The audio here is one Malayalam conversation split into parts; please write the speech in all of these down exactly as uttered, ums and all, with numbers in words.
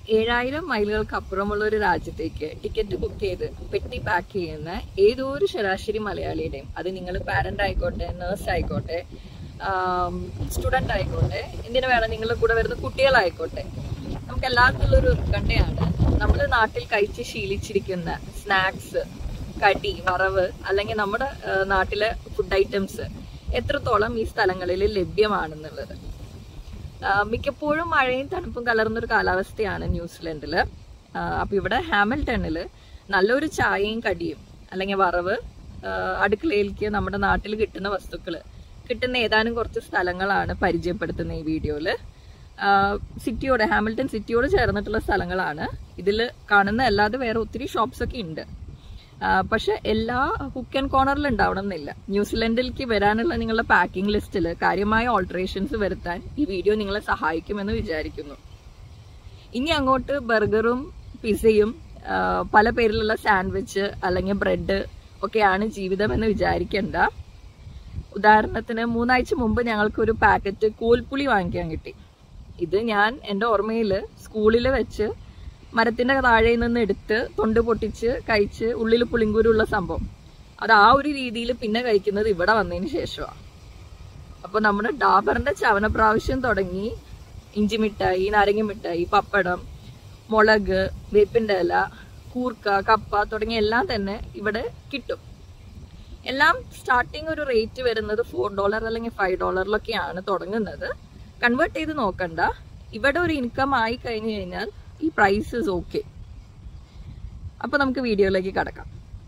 ഏഴായിരം മൈലുകൾക്ക് അപ്പുറമുള്ള ഒരു രാജ്യത്തേക്ക് ടിക്കറ്റ് ബുക്ക് ചെയ്ത് പെട്ടി പാക്ക് ചെയ്യുന്ന ഏതോ ഒരു ശരാശരി മലയാളിയുടെയും, അത് നിങ്ങൾ പാരന്റ് ആയിക്കോട്ടെ, നേഴ്സ് ആയിക്കോട്ടെ, സ്റ്റുഡന്റ് ആയിക്കോട്ടെ, എന്തിനു വേണം നിങ്ങളുടെ കൂടെ വരുന്ന കുട്ടികളായിക്കോട്ടെ, നമുക്ക് എല്ലാവർക്കും ഉള്ളൊരു ഉത്കണ്ഠയാണ് നമ്മൾ നാട്ടിൽ കഴിച്ച് ശീലിച്ചിരിക്കുന്ന സ്നാക്സ്, കടി, വറവ് അല്ലെങ്കിൽ നമ്മുടെ നാട്ടിലെ ഫുഡ് ഐറ്റംസ് എത്രത്തോളം ഈ സ്ഥലങ്ങളിൽ ലഭ്യമാണെന്നുള്ളത്. മിക്കപ്പോഴും മഴയും തണുപ്പും കലർന്നൊരു കാലാവസ്ഥയാണ് ന്യൂസിലൻഡിൽ. അപ്പം ഇവിടെ ഹാമിൽട്ടണിൽ നല്ലൊരു ചായയും കടിയും അല്ലെങ്കിൽ വറവ്, അടുക്കളയിലേക്ക് നമ്മുടെ നാട്ടിൽ കിട്ടുന്ന വസ്തുക്കൾ കിട്ടുന്ന ഏതാനും കുറച്ച് സ്ഥലങ്ങളാണ് പരിചയപ്പെടുത്തുന്ന ഈ വീഡിയോയിൽ. സിറ്റിയോട്, ഹാമിൽട്ടൺ സിറ്റിയോട് ചേർന്നിട്ടുള്ള സ്ഥലങ്ങളാണ്. ഇതിൽ കാണുന്ന അല്ലാതെ വേറെ ഒത്തിരി ഷോപ്സൊക്കെ ഉണ്ട്. പക്ഷെ എല്ലാ ഹുക്ക് ആൻഡ് കോർണറിൽ ഉണ്ടാവണം എന്നില്ല. ന്യൂസിലൻഡിലേക്ക് വരാനുള്ള നിങ്ങളുടെ പാക്കിംഗ് ലിസ്റ്റിൽ കാര്യമായ ഓൾട്ടറേഷൻസ് വരുത്താൻ ഈ വീഡിയോ നിങ്ങളെ സഹായിക്കുമെന്ന് വിചാരിക്കുന്നു. ഇനി അങ്ങോട്ട് ബർഗറും പിസയും പല പേരിലുള്ള സാൻഡ്വിച്ച് അല്ലെങ്കിൽ ബ്രെഡ് ഒക്കെയാണ് ജീവിതം എന്ന് വിചാരിക്കേണ്ട. ഉദാഹരണത്തിന് മൂന്നാഴ്ച മുമ്പ് ഞങ്ങൾക്കൊരു പാക്കറ്റ് കോൽപ്പുളി വാങ്ങിക്കാൻ കിട്ടി. ഇത് ഞാൻ എൻ്റെ ഓർമ്മയിൽ സ്കൂളിൽ വെച്ച് മരത്തിൻ്റെ താഴെ നിന്ന് എടുത്ത് തൊണ്ട് പൊട്ടിച്ച് കഴിച്ച് ഉള്ളിൽ പുളിങ്കൂരുള്ള സംഭവം, അത് ആ ഒരു രീതിയിൽ പിന്നെ കഴിക്കുന്നത് ഇവിടെ വന്നതിന് ശേഷമാണ്. അപ്പോൾ നമ്മുടെ ഡാബറിൻ്റെ ചവനപ്രാവശ്യം തുടങ്ങി ഇഞ്ചി മിഠായി, നാരങ്ങ മിഠായി, പപ്പടം, മുളക്, വേപ്പിൻ്റെ ഇല, കൂർക്ക, കപ്പ തുടങ്ങിയ എല്ലാം തന്നെ ഇവിടെ കിട്ടും. എല്ലാം സ്റ്റാർട്ടിങ് ഒരു റേറ്റ് വരുന്നത് ഫോർ ഡോളർ അല്ലെങ്കിൽ ഫൈവ് ഡോളറിലൊക്കെയാണ് തുടങ്ങുന്നത്. കൺവേർട്ട് ചെയ്ത് നോക്കണ്ട. ഇവിടെ ഒരു ഇൻകം ആയി കഴിഞ്ഞു കഴിഞ്ഞാൽ ഈ പ്രൈസസ് ഓക്കെ. അപ്പോൾ നമുക്ക് വീഡിയോയിലേക്ക് കടക്കാം.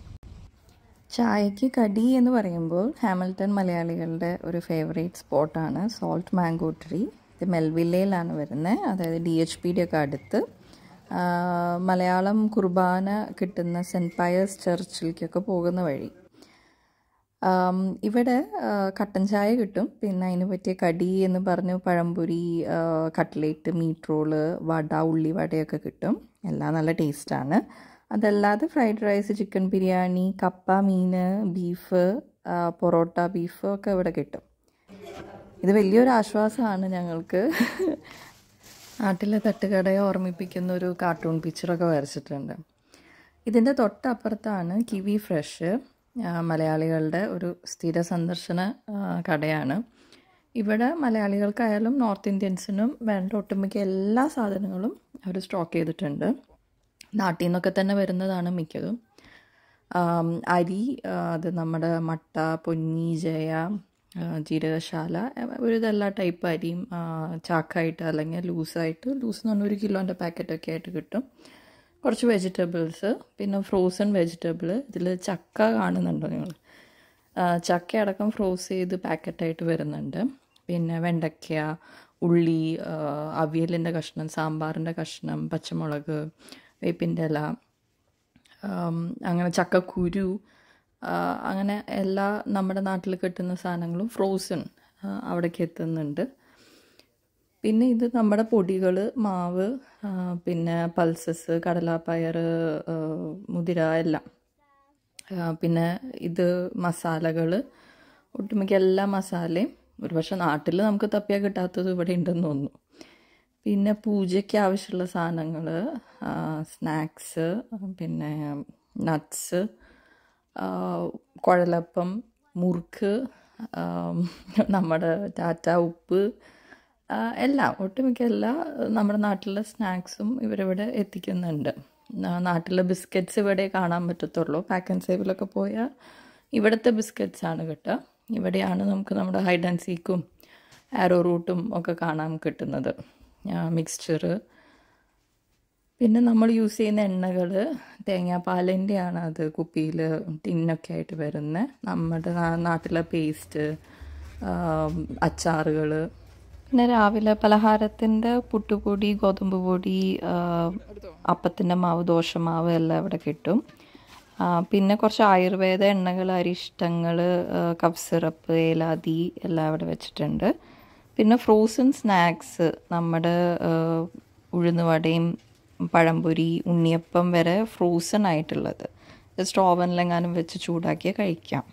ചായക്ക് കടി എന്ന് പറയുമ്പോൾ ഹാമിൽട്ടൺ മലയാളികളുടെ ഒരു ഫേവറേറ്റ് സ്പോട്ടാണ് സോൾട്ട് മാംഗോ ട്രീ. ഇത് മെൽവില്ലയിലാണ് വരുന്നത്, അതായത് ഡി എച്ച് പിയുടെ ഒക്കെ അടുത്ത്. മലയാളം കുർബാന കിട്ടുന്ന സെൻറ്റ് പയേഴ്സ് ചർച്ചിലേക്കൊക്കെ പോകുന്ന വഴി. ഇവിടെ കട്ടൻ ചായ കിട്ടും. പിന്നെ അതിന് പറ്റിയ കടി എന്ന് പറഞ്ഞ് pazhampori, cutlet, meat roll, vada, ഉള്ളിവടയൊക്കെ കിട്ടും. എല്ലാം നല്ല ടേസ്റ്റാണ്. അതല്ലാതെ ഫ്രൈഡ് റൈസ്, ചിക്കൻ ബിരിയാണി, കപ്പ, മീൻ, ബീഫ്, പൊറോട്ട, ബീഫ് ഒക്കെ ഇവിടെ കിട്ടും. ഇത് വലിയൊരു ആശ്വാസമാണ് ഞങ്ങൾക്ക്. നാട്ടിലെ തട്ടുകടയെ ഓർമ്മിപ്പിക്കുന്ന ഒരു കാർട്ടൂൺ പിക്ചറൊക്കെ വരച്ചിട്ടുണ്ട്. ഇതിൻ്റെ തൊട്ടപ്പുറത്താണ് കിവി ഫ്രഷ്, മലയാളികളുടെ ഒരു സ്ഥിര സന്ദർശന കടയാണ്. ഇവിടെ മലയാളികൾക്കായാലും നോർത്ത് ഇന്ത്യൻസിനും വേണ്ട ഒട്ടുമിക്ക എല്ലാ സാധനങ്ങളും അവർ സ്റ്റോക്ക് ചെയ്തിട്ടുണ്ട്. നാട്ടിൽ നിന്നൊക്കെ തന്നെ വരുന്നതാണ് മിക്കതും. അരി, അത് നമ്മുടെ മട്ട, പൊന്നി, ജയ, ജീരകശാല, ഒരു ഇതെല്ലാ ടൈപ്പ് അരിയും ചാക്കായിട്ട് അല്ലെങ്കിൽ ലൂസായിട്ട്, ലൂസ് എന്ന് പറഞ്ഞാൽ ഒരു കിലോൻ്റെ പാക്കറ്റൊക്കെ ആയിട്ട് കിട്ടും. കുറച്ച് വെജിറ്റബിൾസ്, പിന്നെ ഫ്രോസൺ വെജിറ്റബിൾ. ഇതിൽ ചക്ക കാണുന്നുണ്ടോ നിങ്ങൾ? ചക്ക അടക്കം ഫ്രോസ് ചെയ്ത് പാക്കറ്റായിട്ട് വരുന്നുണ്ട്. പിന്നെ വെണ്ടയ്ക്ക, ഉള്ളി, അവിയലിൻ്റെ കഷ്ണം, സാമ്പാറിൻ്റെ കഷ്ണം, പച്ചമുളക്, വേപ്പിൻ്റെ ഇല, അങ്ങനെ ചക്കക്കുരു, അങ്ങനെ എല്ലാ നമ്മുടെ നാട്ടിൽ കിട്ടുന്ന സാധനങ്ങളും ഫ്രോസൺ അവിടേക്ക് എത്തുന്നുണ്ട്. പിന്നെ ഇത് നമ്മുടെ പൊടികൾ, മാവ്, പിന്നെ പൾസസ്, കടലാപ്പയർ, മുതിര എല്ലാം. പിന്നെ ഇത് മസാലകൾ, ഒട്ടുമിക്ക എല്ലാ മസാലയും. ഒരു പക്ഷേ നാട്ടിൽ നമുക്ക് തപ്പിയാൽ കിട്ടാത്തത് ഇവിടെ ഉണ്ടെന്ന് തോന്നുന്നു. പിന്നെ പൂജയ്ക്ക് ആവശ്യമുള്ള സാധനങ്ങൾ, സ്നാക്സ്, പിന്നെ നട്ട്സ്, കുഴലപ്പം, മുറുക്ക്, നമ്മുടെ ടാറ്റ ഉപ്പ്, എല്ലാം, ഒട്ടുമിക്ക എല്ലാ നമ്മുടെ നാട്ടിലെ സ്നാക്സും ഇവരിവിടെ എത്തിക്കുന്നുണ്ട്. നാട്ടിലെ ബിസ്ക്കറ്റ്സ് ഇവിടെ കാണാൻ പറ്റത്തുള്ളൂ. പാക്ക് ആൻഡ് സേവിലൊക്കെ പോയാൽ ഇവിടുത്തെ ബിസ്ക്കറ്റ്സാണ് കിട്ടുക. ഇവിടെയാണ് നമുക്ക് നമ്മുടെ ഹൈഡ് ആൻഡ് സീക്കും ആരോ റൂട്ടും ഒക്കെ കാണാൻ കിട്ടുന്നത്, മിക്സ്ചർ. പിന്നെ നമ്മൾ യൂസ് ചെയ്യുന്ന എണ്ണകൾ തേങ്ങാപ്പാലിൻ്റെയാണ്, അത് കുപ്പിയിൽ ടിന്നൊക്കെ ആയിട്ട് വരുന്നത്. നമ്മുടെ നാട്ടിലെ പേസ്റ്റ്, അച്ചാറുകൾ. പിന്നെ രാവിലെ പലഹാരത്തിൻ്റെ പുട്ടുപൊടി, ഗോതമ്പ് പൊടി, അപ്പത്തിൻ്റെ മാവ്, ദോശമാവ് എല്ലാം ഇവിടെ കിട്ടും. പിന്നെ കുറച്ച് ആയുർവേദ എണ്ണകൾ, അരിഷ്ടങ്ങൾ, കഫ് സിറപ്പ്, ഏലാദി എല്ലാം ഇവിടെ വെച്ചിട്ടുണ്ട്. പിന്നെ ഫ്രോസൺ സ്നാക്സ്, നമ്മുടെ ഉഴുന്നുവടയും പഴംപൊരി, ഉണ്ണിയപ്പം വരെ ഫ്രോസൺ ആയിട്ടുള്ളത്. ജസ്റ്റ് ഓവനിലെങ്ങാനും വെച്ച് ചൂടാക്കിയാൽ കഴിക്കാം.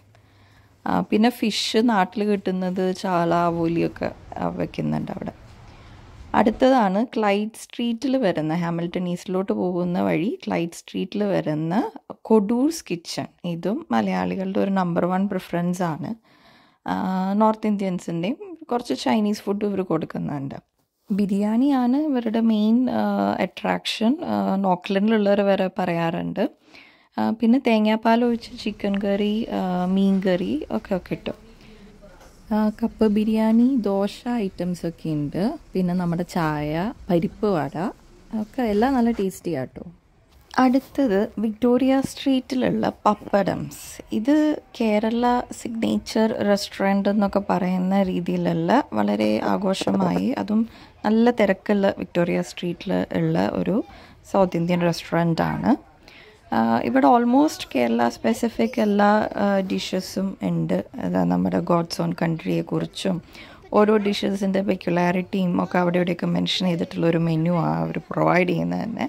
പിന്നെ ഫിഷ് നാട്ടിൽ കിട്ടുന്നത് ചാള, ആവോലിയൊക്കെ വെക്കുന്നുണ്ട് അവിടെ. അടുത്തതാണ് ക്ലൈഡ് സ്ട്രീറ്റിൽ വരുന്ന ഹാമിൽട്ടൺ ഈസ്റ്റിലോട്ട് പോകുന്ന വഴി ക്ലൈഡ് സ്ട്രീറ്റിൽ വരുന്ന കൊഡൂർസ് കിച്ചൺ. ഇതും മലയാളികളുടെ ഒരു നമ്പർ വൺ പ്രിഫറൻസ് ആണ്. നോർത്ത് ഇന്ത്യൻസിൻ്റെയും കുറച്ച് ചൈനീസ് ഫുഡ് ഇവർ കൊടുക്കുന്നുണ്ട്. ബിരിയാണിയാണ് ഇവരുടെ മെയിൻ അട്രാക്ഷൻ. നോക്ക്ലൻഡിലുള്ളവർ വരെ പറയാറുണ്ട്. പിന്നെ തേങ്ങാപ്പാൽ ഒഴിച്ച് ചിക്കൻ കറി, മീൻ കറി ഒക്കെ കിട്ടും. കപ്പ ബിരിയാണി, ദോശ ഐറ്റംസ് ഒക്കെ ഉണ്ട്. പിന്നെ നമ്മുടെ ചായ, പരിപ്പ് വട ഒക്കെ എല്ലാം നല്ല ടേസ്റ്റി ആട്ടോ. അടുത്തത് വിക്ടോറിയ സ്ട്രീറ്റിലുള്ള പപ്പഡംസ്. ഇത് കേരള സിഗ്നേച്ചർ റെസ്റ്റോറൻറ്റ് എന്നൊക്കെ പറയുന്ന രീതിയിലുള്ള വളരെ ആഘോഷമായി അതും നല്ല തിരക്കുള്ള വിക്ടോറിയ സ്ട്രീറ്റിൽ ഉള്ള ഒരു സൗത്ത് ഇന്ത്യൻ റെസ്റ്റോറൻ്റ് ആണ്. ഇവിടെ ഓൾമോസ്റ്റ് കേരള സ്പെസിഫിക് എല്ലാ ഡിഷസും ഉണ്ട്. നമ്മുടെ ഗോഡ്സ് ഓൺ കൺട്രിയെക്കുറിച്ചും ഓരോ ഡിഷസിൻ്റെ പെക്യുലാരിറ്റിയും ഒക്കെ അവിടെ ഇവിടെയൊക്കെ മെൻഷൻ ചെയ്തിട്ടുള്ളൊരു മെനു ആണ് അവർ പ്രൊവൈഡ് ചെയ്യുന്നത് തന്നെ.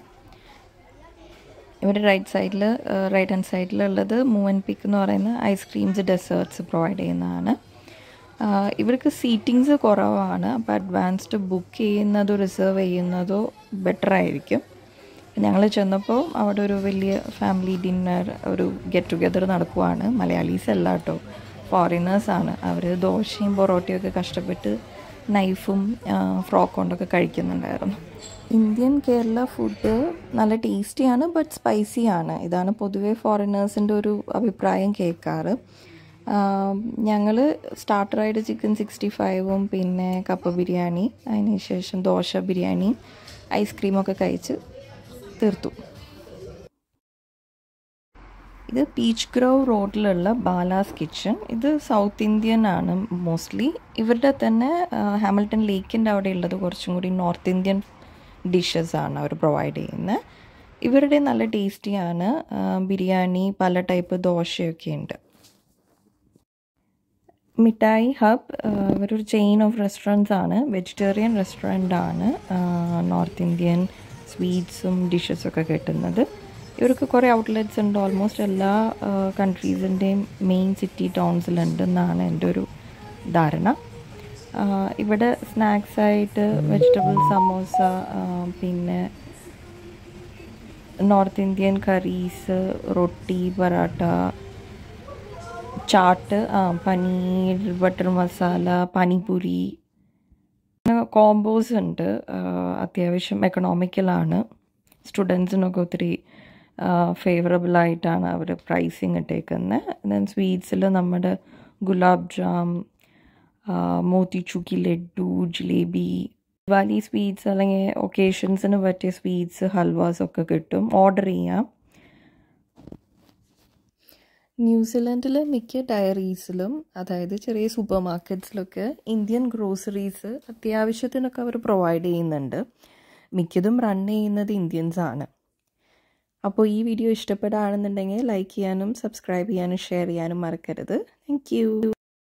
ഇവിടെ റൈറ്റ് സൈഡിൽ റൈറ്റ് ഹാൻഡ് സൈഡിലുള്ളത് മൂവൻ പിക്ക് എന്ന് പറയുന്ന ഐസ്ക്രീംസ്, ഡെസേർട്ട്സ് പ്രൊവൈഡ് ചെയ്യുന്നതാണ്. ഇവർക്ക് സീറ്റിങ്സ് കുറവാണ്. അപ്പോൾ അഡ്വാൻസ്ഡ് ബുക്ക് ചെയ്യുന്നതോ റിസർവ് ചെയ്യുന്നതോ ബെറ്റർ ആയിരിക്കും. ഞങ്ങൾ ചെന്നപ്പോൾ അവിടെ ഒരു വലിയ ഫാമിലി ഡിന്നർ, ഒരു ഗെറ്റ് ടുഗെദർ നടക്കുവാണ്. മലയാളീസ് അല്ല കേട്ടോ, ഫോറിനേഴ്സാണ്. അവർ ദോശയും പൊറോട്ടയൊക്കെ കഷ്ടപ്പെട്ട് നൈഫും ഫ്രോക്ക് കൊണ്ടൊക്കെ കഴിക്കുന്നുണ്ടായിരുന്നു. ഇന്ത്യൻ കേരള ഫുഡ് നല്ല ടേസ്റ്റിയാണ്, ബട്ട് സ്പൈസിയാണ്. ഇതാണ് പൊതുവേ ഫോറിനേഴ്സിൻ്റെ ഒരു അഭിപ്രായം കേൾക്കാറ്. ഞങ്ങൾ സ്റ്റാർട്ടറായിട്ട് ചിക്കൻ സിക്സ്റ്റി ഫൈവും പിന്നെ കപ്പ ബിരിയാണി, അതിന് ശേഷം ദോശ ബിരിയാണിയും ഐസ്ക്രീമൊക്കെ കഴിച്ച് തീർത്തു. ഇത് പീച്ച് ഗ്രോവ് റോഡിലുള്ള ബാലാസ് കിച്ചൺ. ഇത് സൗത്ത് ഇന്ത്യൻ ആണ് മോസ്റ്റ്ലി. ഇവരുടെ തന്നെ ഹാമിൽട്ടൺ ലേക്കിൻ്റെ അവിടെ ഉള്ളത് കുറച്ചും കൂടി നോർത്ത് ഇന്ത്യൻ ഡിഷസ് ആണ് അവർ പ്രൊവൈഡ് ചെയ്യുന്നത്. ഇവരുടെ നല്ല ടേസ്റ്റിയാണ്. ബിരിയാണി, പല ടൈപ്പ് ദോശയൊക്കെ ഉണ്ട്. മിഠായി ഹബ് ഇവരൊരു ചെയിൻ ഓഫ് റെസ്റ്റോറൻറ്റ്സ് ആണ്. വെജിറ്റേറിയൻ റെസ്റ്റോറൻ്റ് ആണ്. നോർത്ത് ഇന്ത്യൻ സ്വീറ്റ്സും ഡിഷസൊക്കെ കിട്ടുന്നത്. ഇവർക്ക് കുറേ ഔട്ട്ലെറ്റ്സ് ഉണ്ട്. ഓൾമോസ്റ്റ് എല്ലാ കൺട്രീസിൻ്റെയും മെയിൻ സിറ്റി ടൗൺസിലുണ്ടെന്നാണ് എൻ്റെ ഒരു ധാരണ. ഇവിടെ സ്നാക്സായിട്ട് വെജിറ്റബിൾ സമോസ, പിന്നെ North Indian curries, roti, paratha, chaat, paneer butter masala, panipuri, combos ഉണ്ട്. അത്യാവശ്യം എക്കണോമിക്കലാണ്. സ്റ്റുഡൻസിനൊക്കെ ഒത്തിരി ഫേവറബിളായിട്ടാണ് അവർ പ്രൈസിങ് ഇട്ടേക്കുന്നത്. ദെൻ സ്വീറ്റ്സിൽ നമ്മുടെ ഗുലാബ് ജാം, മോത്തിച്ചൂക്കി ലഡ്ഡു, ജിലേബി, ദിവാലി സ്വീറ്റ്സ് അല്ലെങ്കിൽ ഒക്കേഷൻസിന് പറ്റിയ സ്വീറ്റ്സ്, ഹൽവാസ് ഒക്കെ കിട്ടും. ഓർഡർ ചെയ്യാം. ന്യൂസിലൻഡിൽ മിക്ക ഡയറീസിലും, അതായത് ചെറിയ സൂപ്പർ മാർക്കറ്റ്സിലൊക്കെ ഇന്ത്യൻ ഗ്രോസറീസ് അത്യാവശ്യത്തിനൊക്കെ അവർ പ്രൊവൈഡ് ചെയ്യുന്നുണ്ട്. മിക്കതും റൺ ചെയ്യുന്നത് ഇന്ത്യൻസാണ്. അപ്പോൾ ഈ വീഡിയോ ഇഷ്ടപ്പെടുകയാണെന്നുണ്ടെങ്കിൽ ലൈക്ക് ചെയ്യാനും സബ്സ്ക്രൈബ് ചെയ്യാനും ഷെയർ ചെയ്യാനും മറക്കരുത്. Thank U.